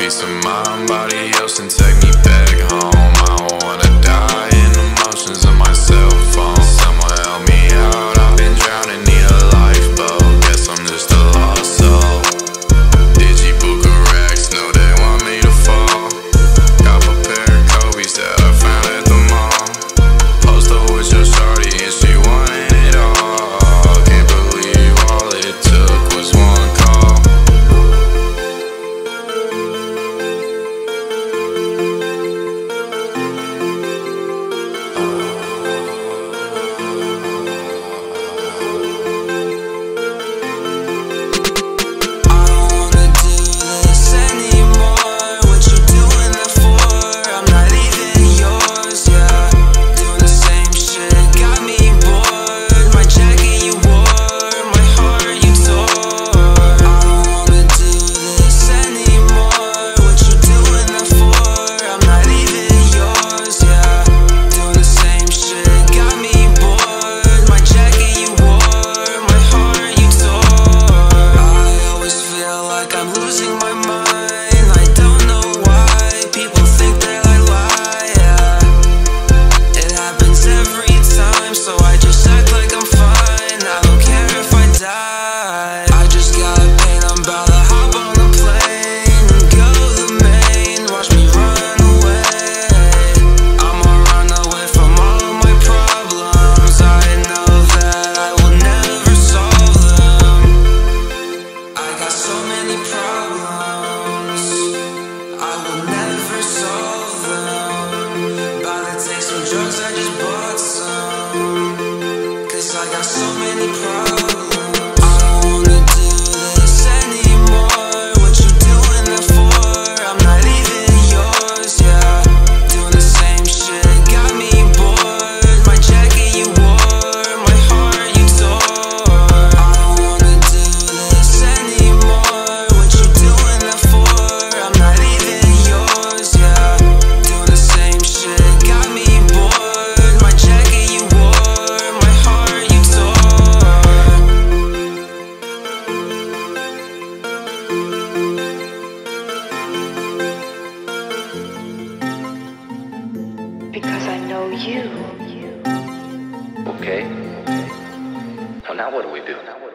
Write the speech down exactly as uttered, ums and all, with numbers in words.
Peace of mind, body else and take me back home. I don't wanna die in emotions of my cell phone. Someone help me out, I've been drowning, need a lifeboat. Guess I'm just a lost soul. Digi, buku racks, know they want me to fall. Got a pair of Kobe's that I found at the mall. Post up with your shawty and she wanted it all. Can't believe all it took was one call. Drugs, I just bought some, cause I got so many problems. I don't wanna do this anymore. What you doing that for? I'm not even yours, yeah. Doing the same shit, got me bored. My jacket you wore, my heart you tore. I don't wanna do this anymore. What you doing that for? I'm not even yours, yeah. Doing the same shit, got me because I know you. Okay. So now what do we do? Now what do we do?